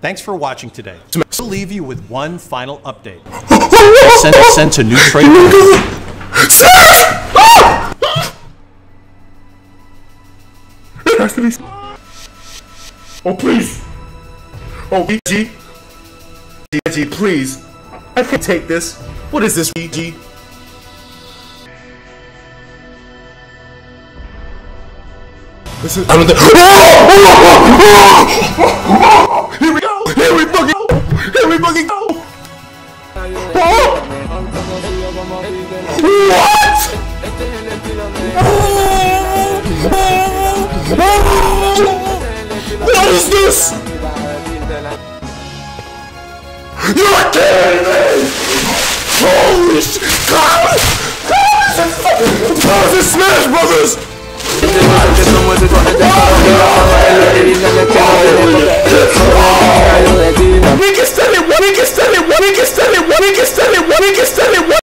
Thanks for watching today. We'll leave you with one final update. Sent to new trade. It has to be. Oh please. Oh EG. EG, please. I can't take this. What is this, EG? This is. I don't think. Here we go. Here we fucking go. Here we fucking go. What? What is this? You're kidding me! Holy shit! God! How is this Smash Brothers?